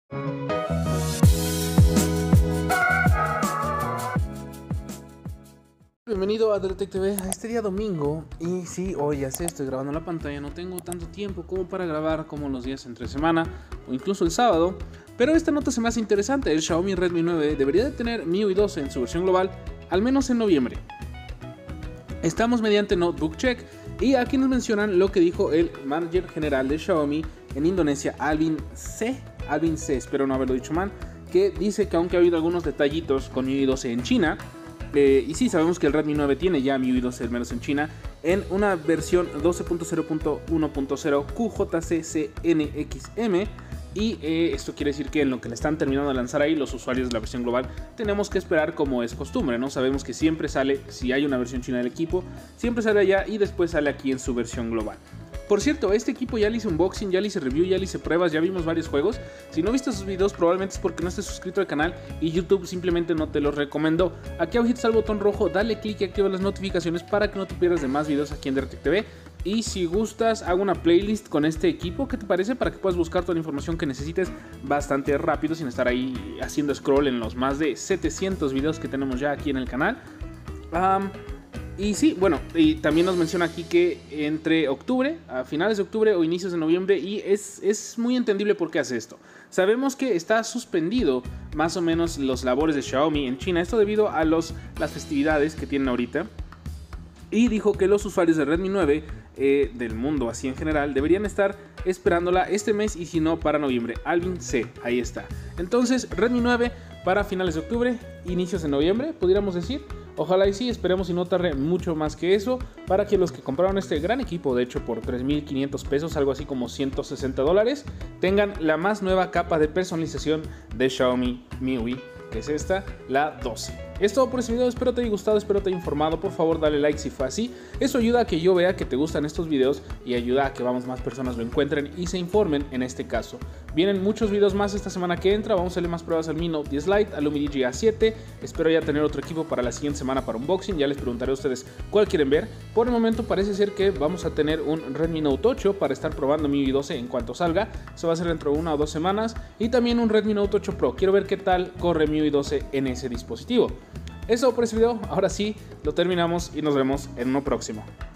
Bienvenido a Deletec TV a este día domingo. Y sí, hoy ya sé, estoy grabando en la pantalla. No tengo tanto tiempo como para grabar como los días entre semana o incluso el sábado. Pero esta nota se me hace interesante. El Xiaomi Redmi 9 debería de tener MIUI 12 en su versión global, al menos en noviembre. Estamos mediante Notebook Check y aquí nos mencionan lo que dijo el manager general de Xiaomi en Indonesia, Alvin C, espero no haberlo dicho mal, que dice que aunque ha habido algunos detallitos con MIUI 12 en China, y sí, sabemos que el Redmi 9 tiene ya MIUI 12 al menos en China, en una versión 12.0.1.0 QJCCNXM. Y esto quiere decir que en lo que le están terminando de lanzar ahí los usuarios de la versión global, tenemos que esperar como es costumbre, ¿no? Sabemos que siempre sale, si hay una versión china del equipo, siempre sale allá y después sale aquí en su versión global. Por cierto, este equipo ya le hice unboxing, ya le hice review, ya le hice pruebas, ya vimos varios juegos. Si no viste esos videos, probablemente es porque no estés suscrito al canal y YouTube simplemente no te los recomendó. Aquí abajo está el botón rojo, dale click y activa las notificaciones para que no te pierdas de más videos aquí en Deletec TV. Y si gustas, hago una playlist con este equipo, ¿qué te parece? Para que puedas buscar toda la información que necesites bastante rápido, sin estar ahí haciendo scroll en los más de 700 videos que tenemos ya aquí en el canal. Y sí, bueno, y también nos menciona aquí que entre octubre, a finales de octubre o inicios de noviembre, y es muy entendible por qué hace esto. Sabemos que está suspendido más o menos los labores de Xiaomi en China, esto debido a las festividades que tienen ahorita. Y dijo que los usuarios de Redmi 9 del mundo así en general deberían estar esperándola este mes y si no para noviembre. Alvin C, ahí está. Entonces Redmi 9 para finales de octubre, inicios de noviembre, pudiéramos decir. Ojalá y sí, esperemos y no tarde mucho más que eso, para que los que compraron este gran equipo, de hecho por 3.500 pesos, algo así como $160, tengan la más nueva capa de personalización de Xiaomi MIUI, que es esta, la 12. Es todo por este video, espero te haya gustado, espero te haya informado. Por favor dale like si fue así, eso ayuda a que yo vea que te gustan estos videos y ayuda a que más personas lo encuentren y se informen en este caso. Vienen muchos videos más esta semana que entra, vamos a hacerle más pruebas al Mi Note 10 Lite, al Lumia A7, espero ya tener otro equipo para la siguiente semana para unboxing, ya les preguntaré a ustedes cuál quieren ver. Por el momento parece ser que vamos a tener un Redmi Note 8 para estar probando MIUI 12 en cuanto salga, eso va a ser dentro de 1 o 2 semanas, y también un Redmi Note 8 Pro, quiero ver qué tal corre MIUI 12 en ese dispositivo. Eso por este video, ahora sí, lo terminamos y nos vemos en uno próximo.